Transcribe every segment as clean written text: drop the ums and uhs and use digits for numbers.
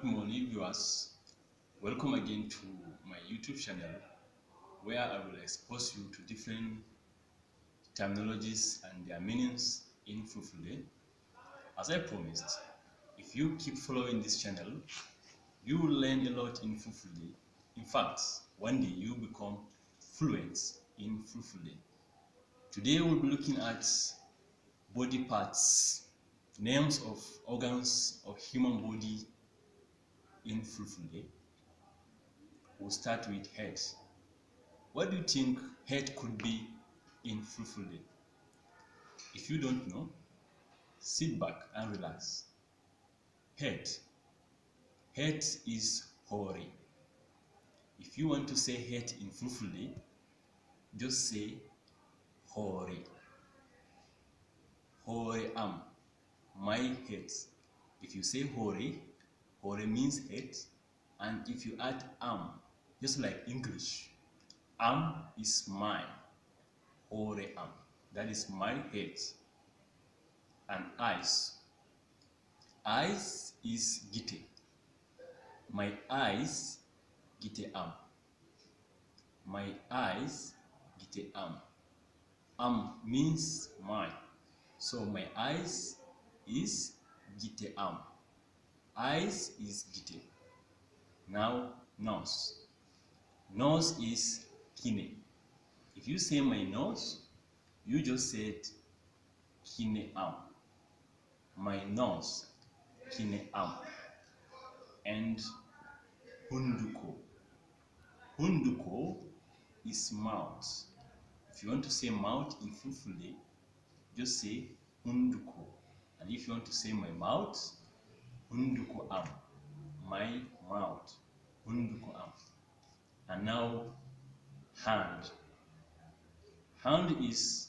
morning, viewers. Welcome again to my YouTube channel where I will expose you to different terminologies and their meanings in Fulfulde. As I promised, if you keep following this channel, you will learn a lot in Fulfulde. In fact, one day you become fluent in Fulfulde. Today we'll be looking at body parts, names of organs of human body in Fulfulde. We'll start with head. What do you think head could be in Fulfulde? If you don't know, sit back and relax. Head. Head is hori. If you want to say head in Fulfulde, just say hori. Hori am. My head. If you say hori, hori means head. And if you add am, just like English, am is mine. Hori am. That is my head. And eyes. Eyes is gite. My eyes gite am. My eyes gite am. Am means mine. So my eyes is gite am. Eyes is gite. Now nose. Nose is kine. If you say my nose, you just said kine am. My nose, kine am. And hunduko. Hunduko is mouth. If you want to say mouth in Fulfulde, just say hunduko. And if you want to say my mouth, hunduko am. My mouth, hunduko am. And now hand. Hand is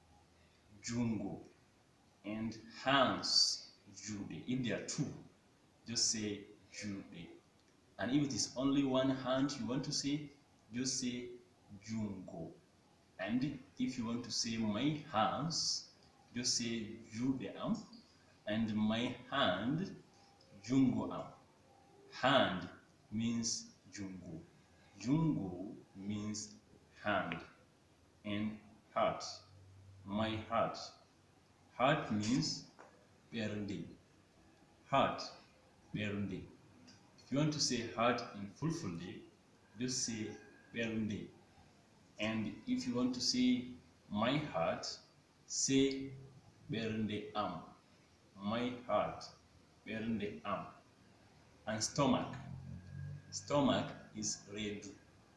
jungo. And hands, jude. If there are two, just say jude. And if it is only one hand you want to say, just say jungo. And if you want to say my hands, just say jude am. And my hand, jungo am. Hand means jungo. Jungo means hand. And heart. My heart. Heart means berende. Heart, berende. If you want to say heart in Fulfulde, just say berende. And if you want to say my heart, say berende am. My heart, berende am. And stomach. Stomach is redu.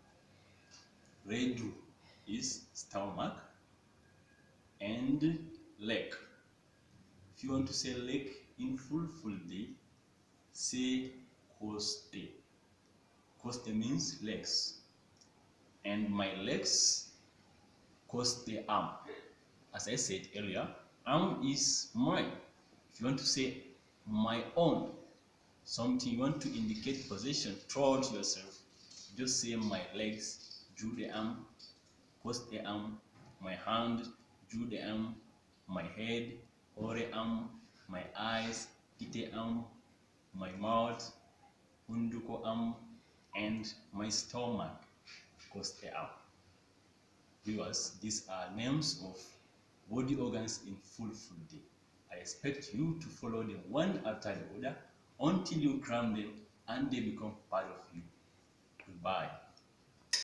Redu is stomach. And leg. If you want to say leg in Fulfulde, say koste. Koste means legs. And my legs, koste am. As I said earlier, am is mine. If you want to say my own, something you want to indicate possession towards yourself, just say my legs, jude am, koste am, my hand, jude am, my head, hori am, my eyes, gite am, my mouth, hunduko am, and my stomach, koste am. Viewers, these are names of body organs in Fulfulde. I expect you to follow them one after the other until you cram them and they become part of you. Goodbye.